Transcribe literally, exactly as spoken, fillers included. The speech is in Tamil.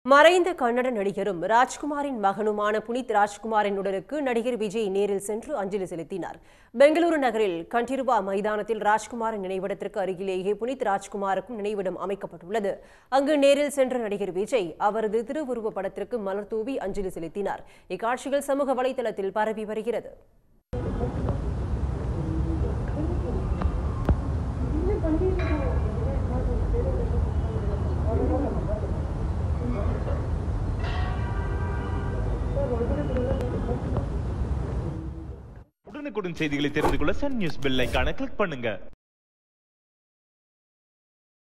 மறைந்த கன்னட நடிகரும் ராஜ்குமாரின் மகனுமான புனித் ராஜ்குமாரின் உடலுக்கு நடிகர் விஜய் நேரில் சென்று அஞ்சலி செலுத்தினார். பெங்களூரு நகரில் கண்டிருவா மைதானத்தில் ராஜ்குமாரின் நினைவிடத்திற்கு அருகிலேயே புனித் ராஜ்குமாருக்கும் நினைவிடம் அமைக்கப்பட்டுள்ளது. அங்கு நேரில் சென்ற நடிகர் விஜய் அவரது திருவுருவ படத்திற்கு மலர் தூவி அஞ்சலி செலுத்தினார். இக்காட்சிகள் சமூக வலைதளத்தில் பரவி வருகிறது. உடனுக்குடன் செய்திகளை தெரிந்து கொள்ள சன் நியூஸ் பெல் ஐகானை கிளிக் பண்ணுங்க.